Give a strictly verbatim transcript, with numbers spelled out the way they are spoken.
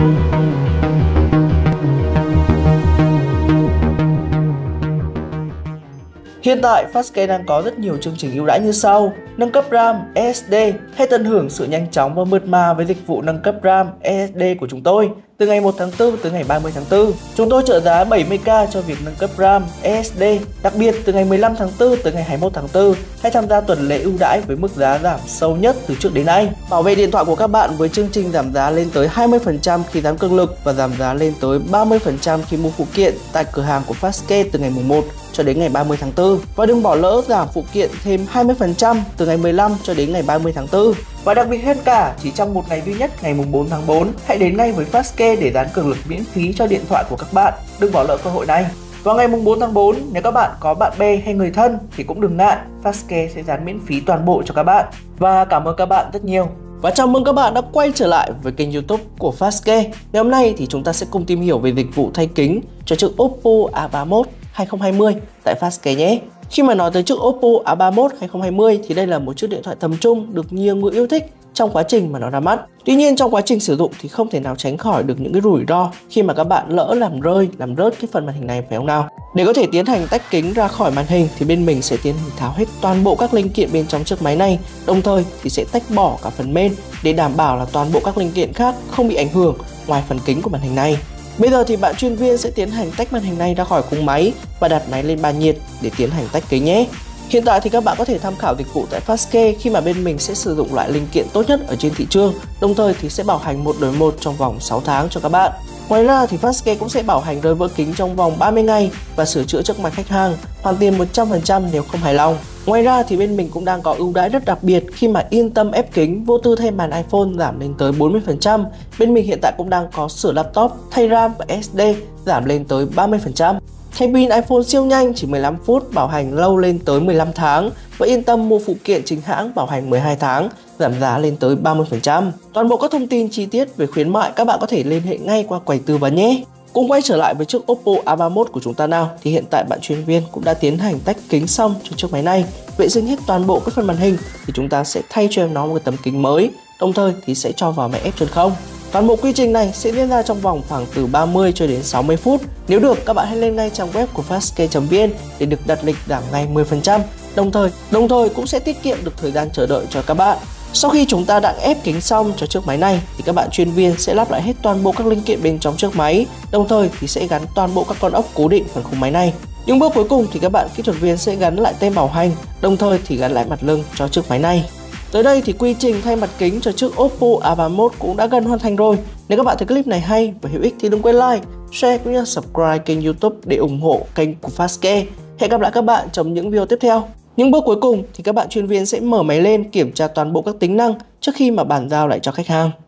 Hiện tại, Fastcase đang có rất nhiều chương trình ưu đãi như sau: nâng cấp RAM, ét ét đê. Hãy tận hưởng sự nhanh chóng và mượt mà với dịch vụ nâng cấp RAM, ét ét đê của chúng tôi. Từ ngày một tháng tư tới ngày ba mươi tháng tư, chúng tôi trợ giá bảy mươi k cho việc nâng cấp RAM, ét ét đê. Đặc biệt, từ ngày mười lăm tháng tư tới ngày hai mươi mốt tháng tư, hãy tham gia tuần lễ ưu đãi với mức giá giảm sâu nhất từ trước đến nay. Bảo vệ điện thoại của các bạn với chương trình giảm giá lên tới hai mươi phần trăm khi dán cường lực và giảm giá lên tới ba mươi phần trăm khi mua phụ kiện tại cửa hàng của Fastcase từ ngày mùng một cho đến ngày ba mươi tháng tư. Và đừng bỏ lỡ giảm phụ kiện thêm hai mươi phần trăm từ ngày mười lăm cho đến ngày ba mươi tháng tư. Và đặc biệt hơn cả, chỉ trong một ngày duy nhất ngày mùng bốn tháng tư, hãy đến ngay với Fastcase để dán cường lực miễn phí cho điện thoại của các bạn. Đừng bỏ lỡ cơ hội này. Vào ngày mùng bốn tháng tư, nếu các bạn có bạn bè hay người thân thì cũng đừng ngại, Fastcase sẽ dán miễn phí toàn bộ cho các bạn. Và cảm ơn các bạn rất nhiều. Và chào mừng các bạn đã quay trở lại với kênh YouTube của Fastcase. Ngày hôm nay thì chúng ta sẽ cùng tìm hiểu về dịch vụ thay kính cho chiếc Oppo A ba mốt hai không hai không tại Fastcase nhé. Khi mà nói tới chiếc Oppo A ba mốt hai không hai không thì đây là một chiếc điện thoại tầm trung được nhiều người yêu thích trong quá trình mà nó ra mắt. Tuy nhiên trong quá trình sử dụng thì không thể nào tránh khỏi được những cái rủi ro khi mà các bạn lỡ làm rơi, làm rớt cái phần màn hình này, phải không nào? Để có thể tiến hành tách kính ra khỏi màn hình thì bên mình sẽ tiến hành tháo hết toàn bộ các linh kiện bên trong chiếc máy này, đồng thời thì sẽ tách bỏ cả phần main để đảm bảo là toàn bộ các linh kiện khác không bị ảnh hưởng ngoài phần kính của màn hình này. Bây giờ thì bạn chuyên viên sẽ tiến hành tách màn hình này ra khỏi khung máy và đặt máy lên bàn nhiệt để tiến hành tách kính nhé. Hiện tại thì các bạn có thể tham khảo dịch vụ tại Fastcase khi mà bên mình sẽ sử dụng loại linh kiện tốt nhất ở trên thị trường, đồng thời thì sẽ bảo hành một đổi một trong vòng sáu tháng cho các bạn. Ngoài ra thì Fastcase cũng sẽ bảo hành rơi vỡ kính trong vòng ba mươi ngày và sửa chữa trước mặt khách hàng, hoàn tiền một trăm phần trăm nếu không hài lòng. Ngoài ra thì bên mình cũng đang có ưu đãi rất đặc biệt khi mà yên tâm ép kính vô tư thay màn iPhone giảm lên tới bốn mươi phần trăm. Bên mình hiện tại cũng đang có sửa laptop, thay RAM và ét ét đê giảm lên tới ba mươi phần trăm. Thay pin iPhone siêu nhanh chỉ mười lăm phút, bảo hành lâu lên tới mười lăm tháng và yên tâm mua phụ kiện chính hãng bảo hành mười hai tháng, giảm giá lên tới ba mươi phần trăm. Toàn bộ các thông tin chi tiết về khuyến mại các bạn có thể liên hệ ngay qua quầy tư vấn nhé. Cùng quay trở lại với chiếc Oppo A ba mốt của chúng ta nào, thì hiện tại bạn chuyên viên cũng đã tiến hành tách kính xong cho chiếc máy này. Vệ sinh hết toàn bộ các phần màn hình thì chúng ta sẽ thay cho em nó một tấm kính mới, đồng thời thì sẽ cho vào máy ép chân không. Toàn bộ quy trình này sẽ diễn ra trong vòng khoảng từ ba mươi cho đến sáu mươi phút. Nếu được, các bạn hãy lên ngay trang web của fastcase chấm vn để được đặt lịch giảm ngay mười phần trăm. Đồng thời, đồng thời cũng sẽ tiết kiệm được thời gian chờ đợi cho các bạn. Sau khi chúng ta đã ép kính xong cho chiếc máy này thì các bạn chuyên viên sẽ lắp lại hết toàn bộ các linh kiện bên trong chiếc máy, đồng thời thì sẽ gắn toàn bộ các con ốc cố định phần khung máy này. Những bước cuối cùng thì các bạn kỹ thuật viên sẽ gắn lại tem bảo hành, đồng thời thì gắn lại mặt lưng cho chiếc máy này. Tới đây thì quy trình thay mặt kính cho chiếc Oppo A ba mốt cũng đã gần hoàn thành rồi. Nếu các bạn thấy clip này hay và hữu ích thì đừng quên like, share cũng như subscribe kênh YouTube để ủng hộ kênh của Fastcase. Hẹn gặp lại các bạn trong những video tiếp theo. Những bước cuối cùng thì các bạn chuyên viên sẽ mở máy lên kiểm tra toàn bộ các tính năng trước khi mà bàn giao lại cho khách hàng.